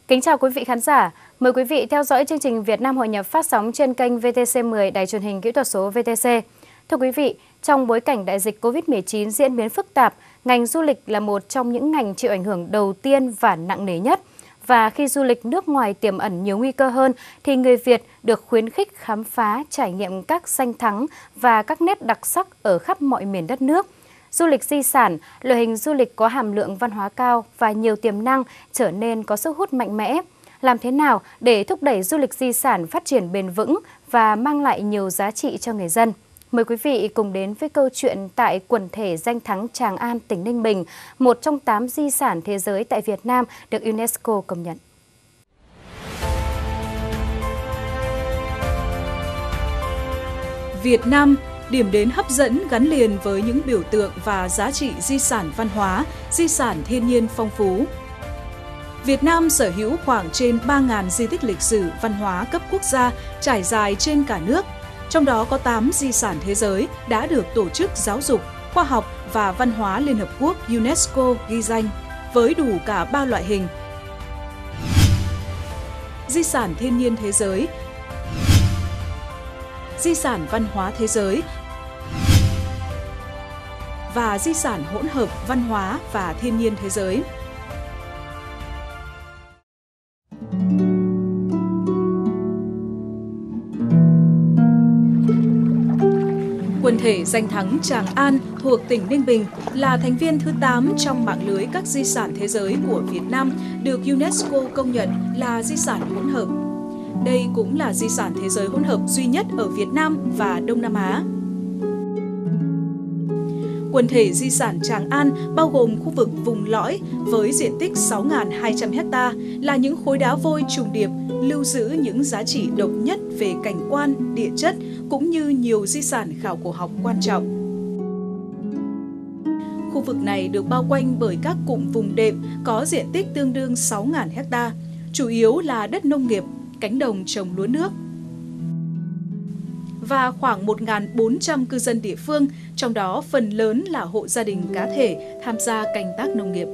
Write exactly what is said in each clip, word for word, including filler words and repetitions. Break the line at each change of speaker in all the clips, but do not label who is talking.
Kính chào quý vị khán giả. Mời quý vị theo dõi chương trình Việt Nam Hội nhập phát sóng trên kênh vê tê xê mười Đài truyền hình kỹ thuật số vê tê xê. Thưa quý vị, trong bối cảnh đại dịch Covid mười chín diễn biến phức tạp, ngành du lịch là một trong những ngành chịu ảnh hưởng đầu tiên và nặng nề nhất. Và khi du lịch nước ngoài tiềm ẩn nhiều nguy cơ hơn, thì người Việt được khuyến khích khám phá, trải nghiệm các danh thắng và các nét đặc sắc ở khắp mọi miền đất nước. Du lịch di sản, loại hình du lịch có hàm lượng văn hóa cao và nhiều tiềm năng trở nên có sức hút mạnh mẽ. Làm thế nào để thúc đẩy du lịch di sản phát triển bền vững và mang lại nhiều giá trị cho người dân? Mời quý vị cùng đến với câu chuyện tại quần thể danh thắng Tràng An, tỉnh Ninh Bình, một trong tám di sản thế giới tại Việt Nam được UNESCO công nhận.
Việt Nam, điểm đến hấp dẫn gắn liền với những biểu tượng và giá trị di sản văn hóa, di sản thiên nhiên phong phú. Việt Nam sở hữu khoảng trên ba nghìn di tích lịch sử văn hóa cấp quốc gia trải dài trên cả nước, trong đó có tám di sản thế giới đã được Tổ chức Giáo dục, Khoa học và Văn hóa Liên Hợp Quốc UNESCO ghi danh, với đủ cả ba loại hình. Di sản thiên nhiên thế giới, di sản văn hóa thế giới và di sản hỗn hợp văn hóa và thiên nhiên thế giới. Quần thể danh thắng Tràng An thuộc tỉnh Ninh Bình là thành viên thứ tám trong mạng lưới các di sản thế giới của Việt Nam được UNESCO công nhận là di sản hỗn hợp. Đây cũng là di sản thế giới hỗn hợp duy nhất ở Việt Nam và Đông Nam Á. Quần thể di sản Tràng An bao gồm khu vực vùng lõi với diện tích sáu nghìn hai trăm héc ta là những khối đá vôi trùng điệp, lưu giữ những giá trị độc nhất về cảnh quan, địa chất cũng như nhiều di sản khảo cổ học quan trọng. Khu vực này được bao quanh bởi các cụm vùng đệm có diện tích tương đương sáu nghìn héc ta, chủ yếu là đất nông nghiệp, cánh đồng trồng lúa nước. Và khoảng một nghìn bốn trăm cư dân địa phương, trong đó phần lớn là hộ gia đình cá thể tham gia canh tác nông nghiệp.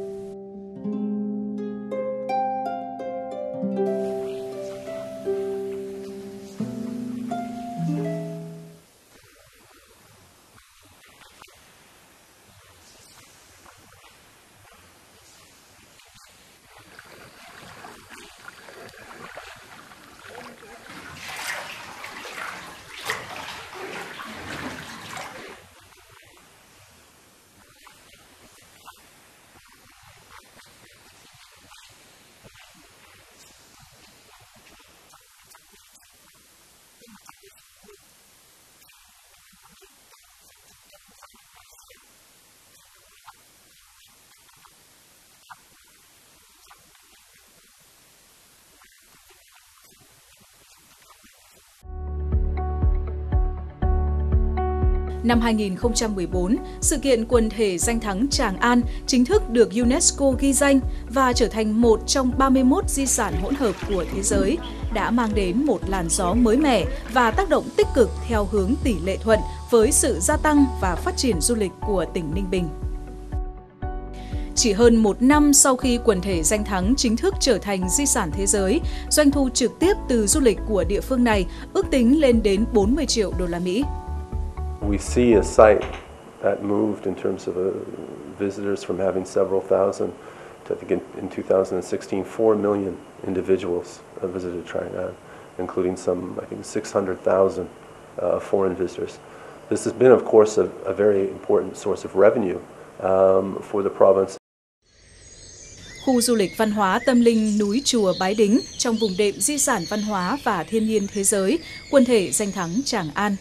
Năm hai nghìn không trăm mười bốn, sự kiện quần thể danh thắng Tràng An chính thức được UNESCO ghi danh và trở thành một trong ba mươi mốt di sản hỗn hợp của thế giới, đã mang đến một làn gió mới mẻ và tác động tích cực theo hướng tỷ lệ thuận với sự gia tăng và phát triển du lịch của tỉnh Ninh Bình. Chỉ hơn một năm sau khi quần thể danh thắng chính thức trở thành di sản thế giới, doanh thu trực tiếp từ du lịch của địa phương này ước tính lên đến bốn mươi triệu đô la Mỹ.
We see a site that moved in terms of uh, visitors from having several thousand to, I think in, in two thousand sixteen, four million individuals uh, visited Tràng An, including some, I think, six hundred thousand uh, foreign visitors. This has been, of course, a, a very important source of revenue um, for the province.
Khu du lịch văn hóa tâm linh núi Chùa Bái Đính trong vùng đệm di sản văn hóa và thiên nhiên thế giới, quần thể danh thắng Tràng An.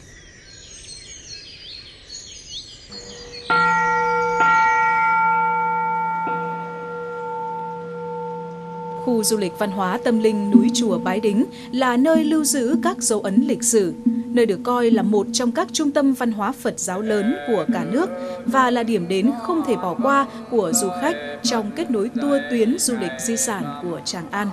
Khu du lịch văn hóa tâm linh núi Chùa Bái Đính là nơi lưu giữ các dấu ấn lịch sử, nơi được coi là một trong các trung tâm văn hóa Phật giáo lớn của cả nước và là điểm đến không thể bỏ qua của du khách trong kết nối tour tuyến du lịch di sản của Tràng An.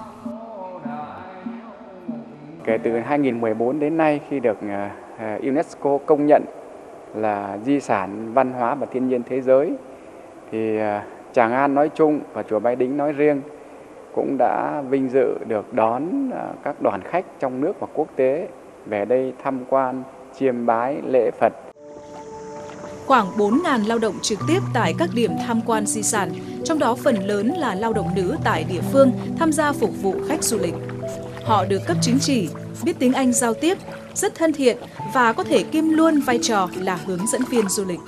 Kể từ hai nghìn không trăm mười bốn đến nay, khi được UNESCO công nhận là di sản văn hóa và thiên nhiên thế giới, thì Tràng An nói chung và Chùa Bái Đính nói riêng cũng đã vinh dự được đón các đoàn khách trong nước và quốc tế về đây tham quan, chiêm bái, lễ Phật.
Khoảng bốn nghìn lao động trực tiếp tại các điểm tham quan di sản, trong đó phần lớn là lao động nữ tại địa phương tham gia phục vụ khách du lịch. Họ được cấp chứng chỉ, biết tiếng Anh giao tiếp, rất thân thiện và có thể kiêm luôn vai trò là hướng dẫn viên du lịch.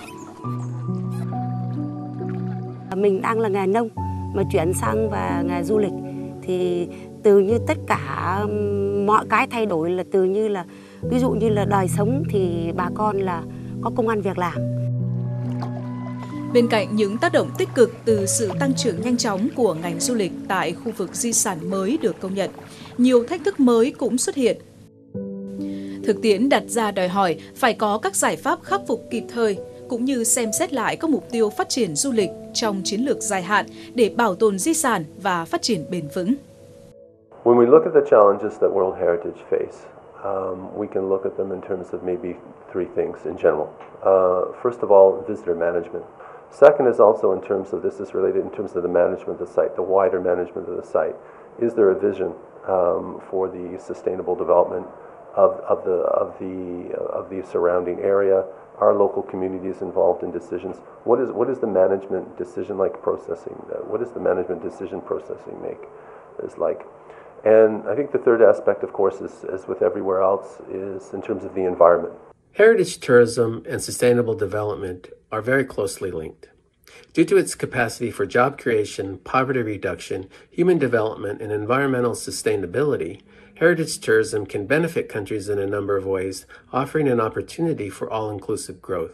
Mình đang là nghề nông mà chuyển sang và nghề du lịch thì từ như tất cả mọi cái thay đổi là từ như là ví dụ như là đời sống thì bà con là có công ăn việc làm.
Bên cạnh những tác động tích cực từ sự tăng trưởng nhanh chóng của ngành du lịch tại khu vực di sản mới được công nhận, nhiều thách thức mới cũng xuất hiện. Thực tiễn đặt ra đòi hỏi phải có các giải pháp khắc phục kịp thời, cũng như xem xét lại các mục tiêu phát triển du lịch trong chiến lược dài hạn để bảo tồn di sản và phát triển bền vững.
When we look at the challenges that World Heritage face, um, we can look at them in terms of maybe three things in general. Uh, first of all, visitor management. Second is also in terms of, this is related in terms of the management of the site, the wider management of the site. Is there a vision um, for the sustainable development of, of, the, of, the, uh, of the surrounding area? Are local communities involved in decisions? What is, what is the management decision-like processing? Uh, what is the management decision processing make is like? And I think the third aspect, of course, is, as with everywhere else, is in terms of the environment.
Heritage tourism and sustainable development are very closely linked. Due to its capacity for job creation, poverty reduction, human development, and environmental sustainability, heritage tourism can benefit countries in a number of ways, offering an opportunity for all-inclusive growth.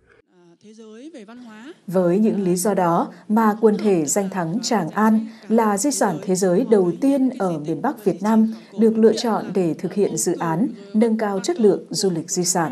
Với những lý do đó mà quần thể danh thắng Tràng An là di sản thế giới đầu tiên ở miền Bắc Việt Nam được lựa chọn để thực hiện dự án nâng cao chất lượng du lịch di sản.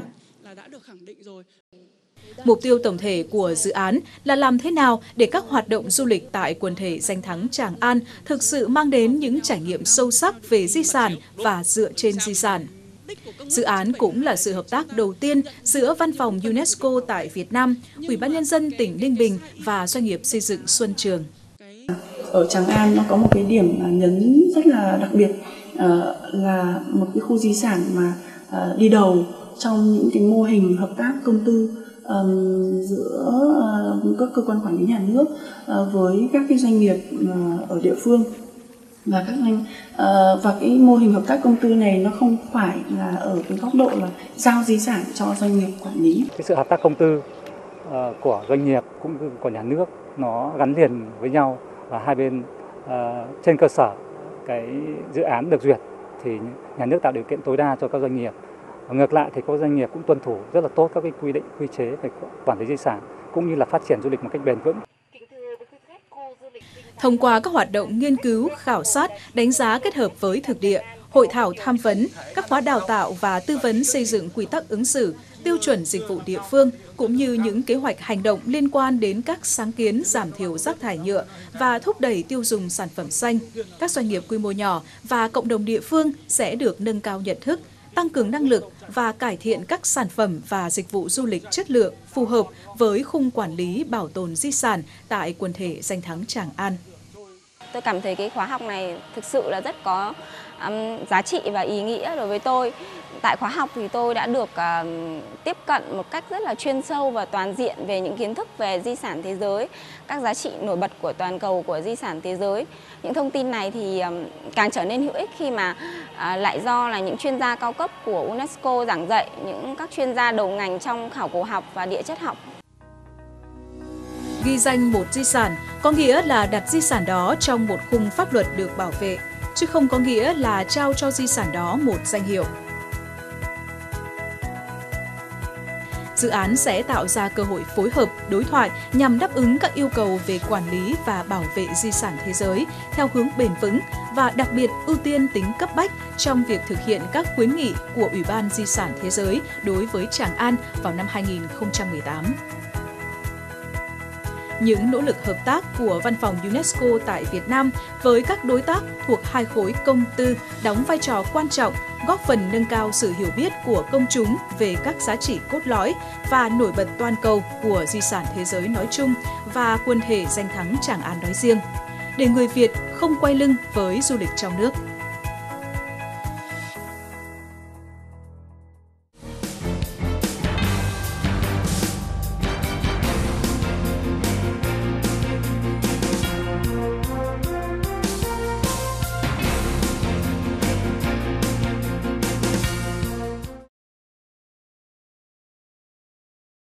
Mục tiêu tổng thể của dự án là làm thế nào để các hoạt động du lịch tại quần thể danh thắng Tràng An thực sự mang đến những trải nghiệm sâu sắc về di sản và dựa trên di sản. Dự án cũng là sự hợp tác đầu tiên giữa Văn phòng UNESCO tại Việt Nam, Ủy ban Nhân dân tỉnh Ninh Bình và doanh nghiệp xây dựng Xuân Trường.
Ở Tràng An nó có một cái điểm nhấn rất là đặc biệt là một cái khu di sản mà đi đầu trong những cái mô hình hợp tác công tư giữa các cơ quan quản lý nhà nước với các cái doanh nghiệp ở địa phương. Và các doanh uh, và cái mô hình hợp tác công tư này nó không phải là ở cái góc độ là giao di sản cho doanh nghiệp quản lý.
Cái sự hợp tác công tư uh, của doanh nghiệp cũng như của nhà nước nó gắn liền với nhau và hai bên uh, trên cơ sở cái dự án được duyệt thì nhà nước tạo điều kiện tối đa cho các doanh nghiệp. Và ngược lại thì các doanh nghiệp cũng tuân thủ rất là tốt các cái quy định quy chế về quản lý di sản cũng như là phát triển du lịch một cách bền vững.
Thông qua các hoạt động nghiên cứu, khảo sát, đánh giá kết hợp với thực địa, hội thảo tham vấn, các khóa đào tạo và tư vấn xây dựng quy tắc ứng xử, tiêu chuẩn dịch vụ địa phương, cũng như những kế hoạch hành động liên quan đến các sáng kiến giảm thiểu rác thải nhựa và thúc đẩy tiêu dùng sản phẩm xanh, các doanh nghiệp quy mô nhỏ và cộng đồng địa phương sẽ được nâng cao nhận thức, tăng cường năng lực và cải thiện các sản phẩm và dịch vụ du lịch chất lượng phù hợp với khung quản lý bảo tồn di sản tại quần thể danh thắng Tràng An.
Tôi cảm thấy cái khóa học này thực sự là rất có um, giá trị và ý nghĩa đối với tôi. Tại khóa học thì tôi đã được uh, tiếp cận một cách rất là chuyên sâu và toàn diện về những kiến thức về di sản thế giới, các giá trị nổi bật của toàn cầu của di sản thế giới. Những thông tin này thì um, càng trở nên hữu ích khi mà uh, lại do là những chuyên gia cao cấp của UNESCO giảng dạy, những các chuyên gia đầu ngành trong khảo cổ học và địa chất học.
Ghi danh một di sản có nghĩa là đặt di sản đó trong một khung pháp luật được bảo vệ, chứ không có nghĩa là trao cho di sản đó một danh hiệu. Dự án sẽ tạo ra cơ hội phối hợp, đối thoại nhằm đáp ứng các yêu cầu về quản lý và bảo vệ di sản thế giới theo hướng bền vững và đặc biệt ưu tiên tính cấp bách trong việc thực hiện các khuyến nghị của Ủy ban Di sản Thế giới đối với Tràng An vào năm hai nghìn không trăm mười tám. Những nỗ lực hợp tác của Văn phòng UNESCO tại Việt Nam với các đối tác thuộc hai khối công tư đóng vai trò quan trọng, góp phần nâng cao sự hiểu biết của công chúng về các giá trị cốt lõi và nổi bật toàn cầu của di sản thế giới nói chung và quần thể danh thắng Tràng An nói riêng. để người Việt không quay lưng với du lịch trong nước.